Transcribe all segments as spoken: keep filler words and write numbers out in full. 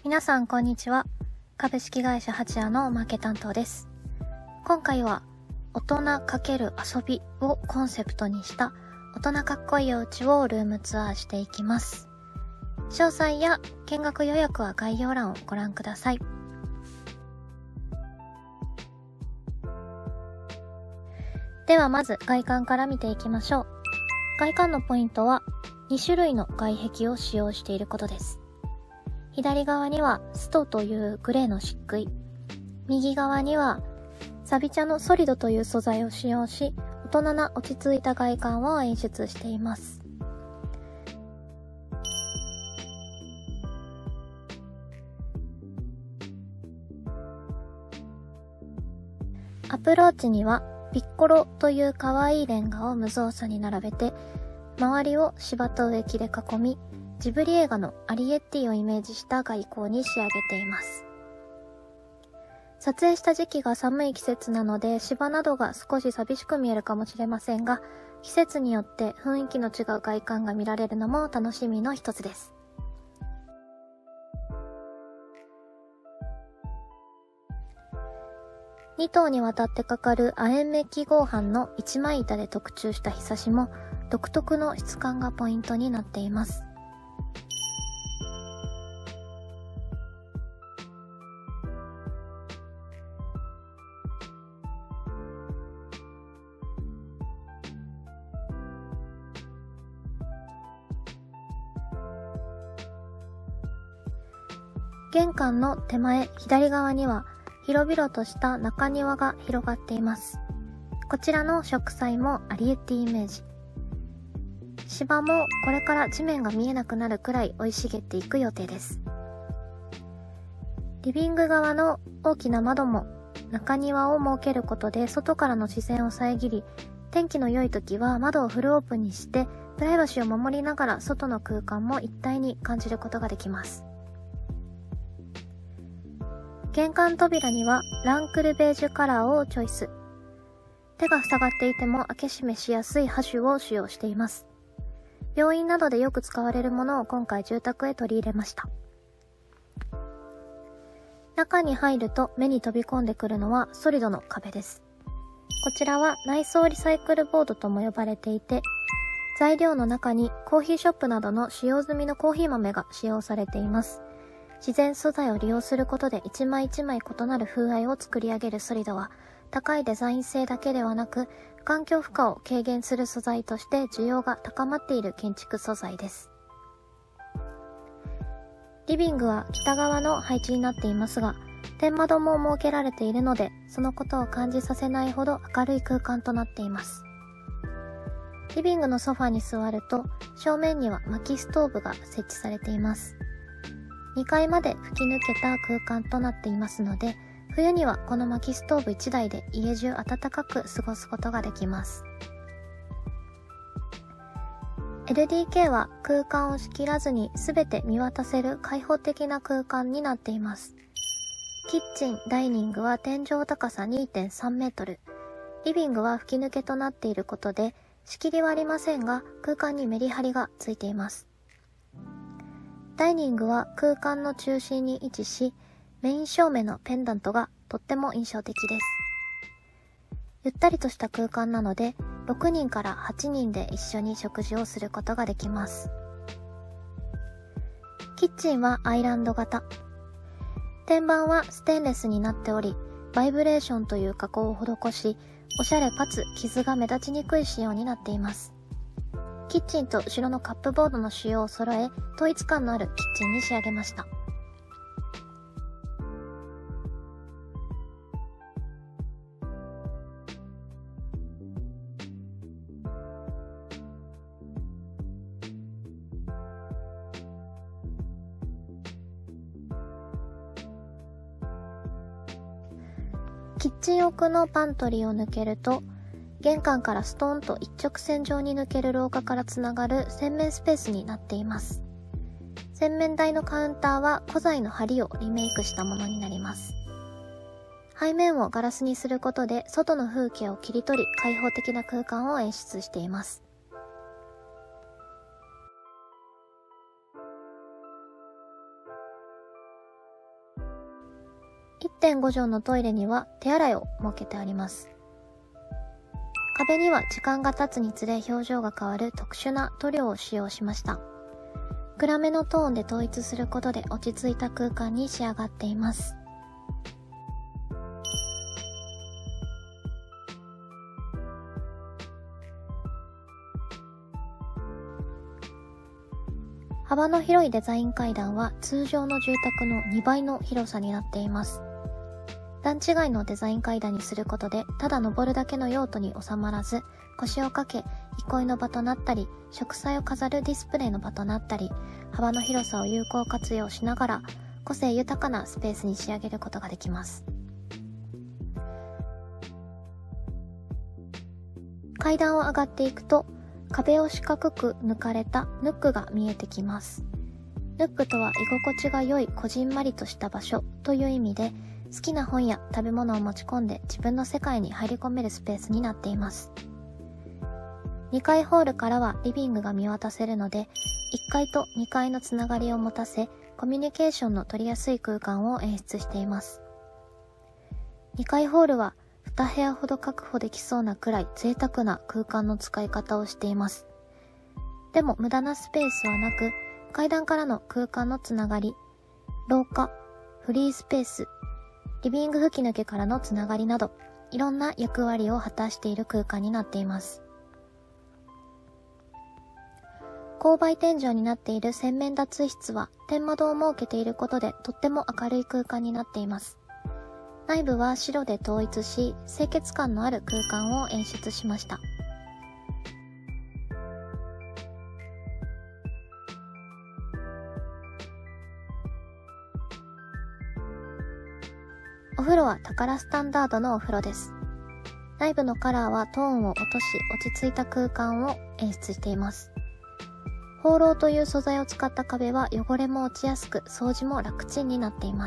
皆さんこんにちは。株式会社ハチヤのマーケ担当です。今回は大人×遊びをコンセプトにした大人かっこいいお家をルームツアーしていきます。詳細や見学予約は概要欄をご覧ください。ではまず外観から見ていきましょう。外観のポイントはに種類の外壁を使用していることです。左側にはストというグレーの漆喰、右側にはサビ茶のソリドという素材を使用し、大人な落ち着いた外観を演出しています。アプローチにはピッコロという可愛いレンガを無造作に並べて、周りを芝と植木で囲み、ジブリ映画のアリエッティをイメージした外光に仕上げています。撮影した時期が寒い季節なので芝などが少し寂しく見えるかもしれませんが、季節によって雰囲気の違う外観が見られるのも楽しみの一つです。に棟にわたってかかる亜鉛メッキ合板の一枚板で特注したひさしも独特の質感がポイントになっています。玄関の手前左側には広々とした中庭が広がっています。こちらの植栽もアリエッティイメージ。芝もこれから地面が見えなくなるくらい生い茂っていく予定です。リビング側の大きな窓も中庭を設けることで外からの視線を遮り、天気の良い時は窓をフルオープンにしてプライバシーを守りながら外の空間も一体に感じることができます。玄関扉にはランクルベージュカラーをチョイス。手が塞がっていても開け閉めしやすいハシュを使用しています。病院などでよく使われるものを今回住宅へ取り入れました。中に入ると目に飛び込んでくるのはソリドの壁です。こちらは内装リサイクルボードとも呼ばれていて、材料の中にコーヒーショップなどの使用済みのコーヒー豆が使用されています。自然素材を利用することで一枚一枚異なる風合いを作り上げるソリドは、高いデザイン性だけではなく、環境負荷を軽減する素材として需要が高まっている建築素材です。リビングは北側の配置になっていますが、天窓も設けられているので、そのことを感じさせないほど明るい空間となっています。リビングのソファに座ると、正面には薪ストーブが設置されています。にかいまで吹き抜けた空間となっていますので、冬にはこの薪ストーブいちだいで家中暖かく過ごすことができます。エルディーケー は空間を仕切らずに全て見渡せる開放的な空間になっています。キッチン、ダイニングは天井高さ にてんさんメートル。リビングは吹き抜けとなっていることで、仕切りはありませんが、空間にメリハリがついています。ダイニングは空間の中心に位置し、メイン照明のペンダントがとっても印象的です。ゆったりとした空間なので、ろくにんからはちにんで一緒に食事をすることができます。キッチンはアイランド型。天板はステンレスになっており、バイブレーションという加工を施し、おしゃれかつ傷が目立ちにくい仕様になっています。キッチンと後ろのカップボードの仕様を揃え、統一感のあるキッチンに仕上げました。キッチン奥のパントリーを抜けると、玄関からストーンと一直線上に抜ける廊下からつながる洗面スペースになっています。洗面台のカウンターは古材の梁をリメイクしたものになります。背面をガラスにすることで外の風景を切り取り開放的な空間を演出しています。 てんご 畳のトイレには手洗いを設けてあります。壁には時間が経つにつれ表情が変わる特殊な塗料を使用しました。暗めのトーンで統一することで落ち着いた空間に仕上がっています。幅の広いデザイン階段は通常の住宅のにばいの広さになっています。段違いのデザイン階段にすることで、ただ登るだけの用途に収まらず、腰をかけ、憩いの場となったり、植栽を飾るディスプレイの場となったり、幅の広さを有効活用しながら、個性豊かなスペースに仕上げることができます。階段を上がっていくと、壁を四角く抜かれたヌックが見えてきます。ヌックとは居心地が良いこじんまりとした場所という意味で、好きな本や食べ物を持ち込んで自分の世界に入り込めるスペースになっています。にかいホールからはリビングが見渡せるので、いっかいとにかいのつながりを持たせ、コミュニケーションの取りやすい空間を演出しています。にかいホールはにへやほど確保できそうなくらい贅沢な空間の使い方をしています。でも無駄なスペースはなく、階段からの空間のつながり、廊下、フリースペース、リビング吹き抜けからのつながりなど、いろんな役割を果たしている空間になっています。勾配天井になっている洗面脱衣室は天窓を設けていることでとっても明るい空間になっています。内部は白で統一し、清潔感のある空間を演出しました。お風呂はタカラスタンダードのお風呂です。内部のカラーはトーンを落とし落ち着いた空間を演出しています。ホーローという素材を使った壁は汚れも落ちやすく、掃除も楽ちんになっています。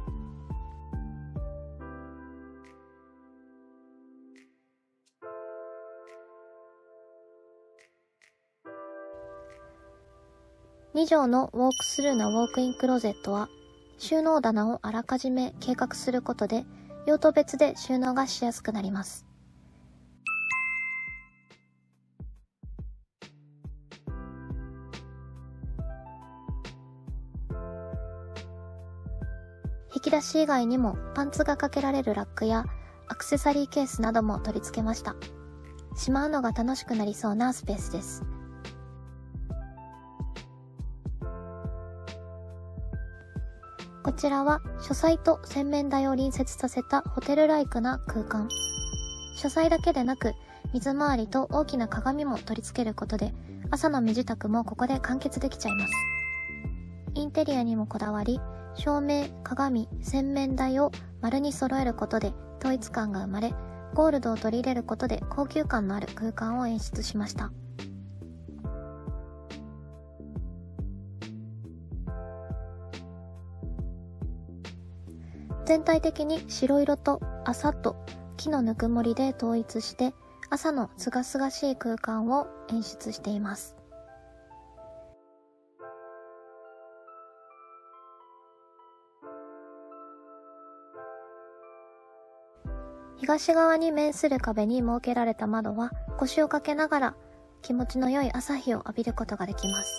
にじょうのウォークスルーなウォークインクローゼットは、収納棚をあらかじめ計画することで、用途別で収納がしやすくなります。引き出し以外にもパンツがかけられるラックやアクセサリーケースなども取り付けました。しまうのが楽しくなりそうなスペースです。こちらは書斎と洗面台を隣接させたホテルライクな空間。書斎だけでなく水回りと大きな鏡も取り付けることで朝の身支度もここで完結できちゃいます。インテリアにもこだわり、照明、鏡、洗面台を丸に揃えることで統一感が生まれ、ゴールドを取り入れることで高級感のある空間を演出しました。全体的に白色と麻と木のぬくもりで統一して、朝のすがすがしい空間を演出しています。東側に面する壁に設けられた窓は腰をかけながら気持ちの良い朝日を浴びることができます。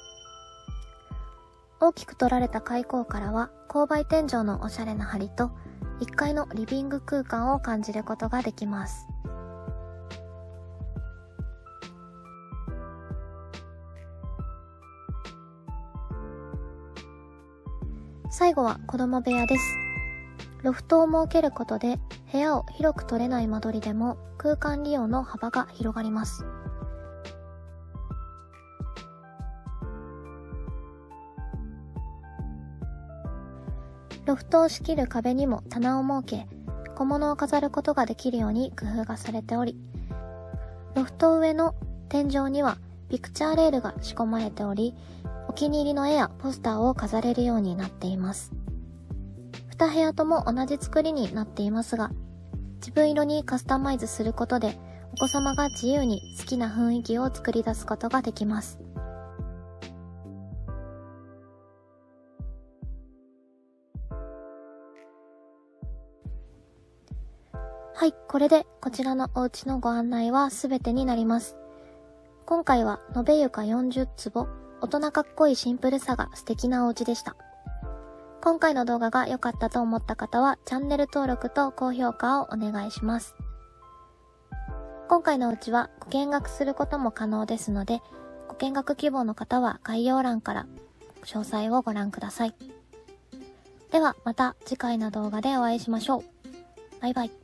大きく取られた開口からは勾配天井のおしゃれな梁といっかいのリビング空間を感じることができます。最後は子供部屋です。ロフトを設けることで部屋を広く取れない間取りでも空間利用の幅が広がります。ロフトを仕切る壁にも棚を設け、小物を飾ることができるように工夫がされており、ロフト上の天井にはピクチャーレールが仕込まれており、お気に入りの絵やポスターを飾れるようになっています。に部屋とも同じ作りになっていますが、自分色にカスタマイズすることでお子様が自由に好きな雰囲気を作り出すことができます。 はい、これでこちらのお家のご案内はすべてになります。今回は延べ床よんじゅうつぼ、大人かっこいいシンプルさが素敵なお家でした。今回の動画が良かったと思った方はチャンネル登録と高評価をお願いします。今回のお家はご見学することも可能ですので、ご見学希望の方は概要欄から詳細をご覧ください。ではまた次回の動画でお会いしましょう。バイバイ。